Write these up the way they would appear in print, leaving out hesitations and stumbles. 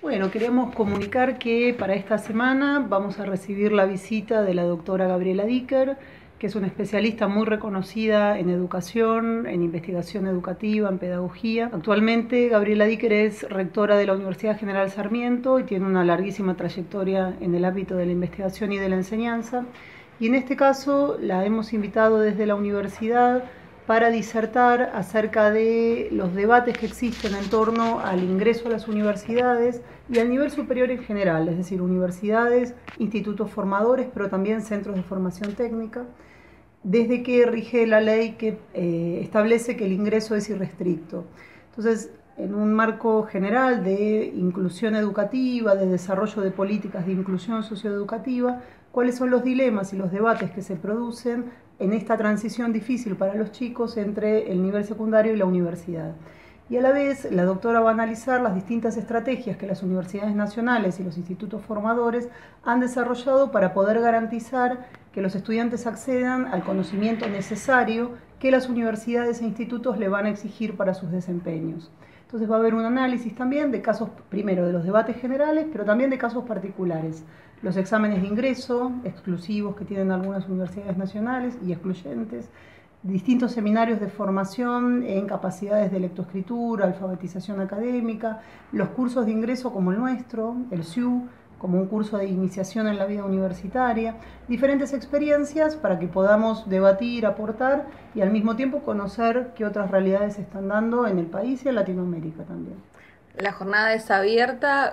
Bueno, queremos comunicar que para esta semana vamos a recibir la visita de la doctora Gabriela Dicker, que es una especialista muy reconocida en educación, en investigación educativa, en pedagogía. Actualmente Gabriela Dicker es rectora de la Universidad General Sarmiento y tiene una larguísima trayectoria en el ámbito de la investigación y de la enseñanza. Y en este caso la hemos invitado desde la universidad para disertar acerca de los debates que existen en torno al ingreso a las universidades y al nivel superior en general, es decir, universidades, institutos formadores, pero también centros de formación técnica, desde que rige la ley que establece que el ingreso es irrestricto. Entonces, en un marco general de inclusión educativa, de desarrollo de políticas de inclusión socioeducativa, cuáles son los dilemas y los debates que se producen en esta transición difícil para los chicos entre el nivel secundario y la universidad. Y a la vez, la doctora va a analizar las distintas estrategias que las universidades nacionales y los institutos formadores han desarrollado para poder garantizar que los estudiantes accedan al conocimiento necesario que las universidades e institutos le van a exigir para sus desempeños. Entonces va a haber un análisis también de casos, primero de los debates generales, pero también de casos particulares. Los exámenes de ingreso exclusivos que tienen algunas universidades nacionales y excluyentes, distintos seminarios de formación en capacidades de lectoescritura, alfabetización académica, los cursos de ingreso como el nuestro, el SIU, como un curso de iniciación en la vida universitaria, diferentes experiencias para que podamos debatir, aportar y al mismo tiempo conocer qué otras realidades se están dando en el país y en Latinoamérica también. La jornada es abierta,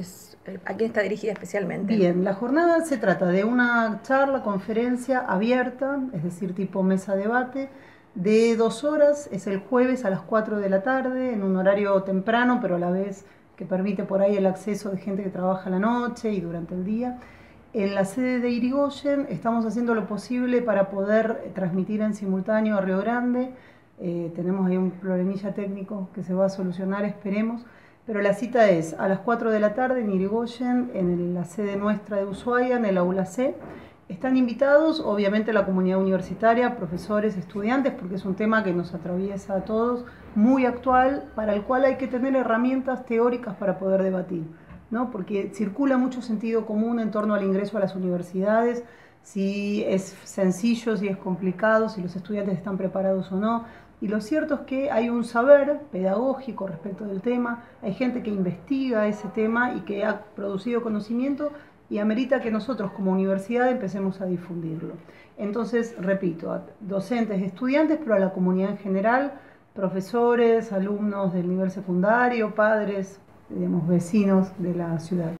¿a quién está dirigida especialmente? Bien, la jornada se trata de una charla, conferencia abierta, es decir, tipo mesa debate, de 2 horas, es el jueves a las 4 de la tarde, en un horario temprano, pero a la vez que permite por ahí el acceso de gente que trabaja la noche y durante el día. En la sede de Irigoyen estamos haciendo lo posible para poder transmitir en simultáneo a Río Grande. Tenemos ahí un problemilla técnico que se va a solucionar, esperemos. Pero la cita es a las 4 de la tarde en Irigoyen, en la sede nuestra de Ushuaia, en el aula C. Están invitados, obviamente, la comunidad universitaria, profesores, estudiantes, porque es un tema que nos atraviesa a todos, muy actual, para el cual hay que tener herramientas teóricas para poder debatir, ¿no? Porque circula mucho sentido común en torno al ingreso a las universidades, si es sencillo, si es complicado, si los estudiantes están preparados o no. Y lo cierto es que hay un saber pedagógico respecto del tema, hay gente que investiga ese tema y que ha producido conocimiento y amerita que nosotros como universidad empecemos a difundirlo. Entonces, repito, a docentes, estudiantes, pero a la comunidad en general, profesores, alumnos del nivel secundario, padres, digamos, vecinos de la ciudad.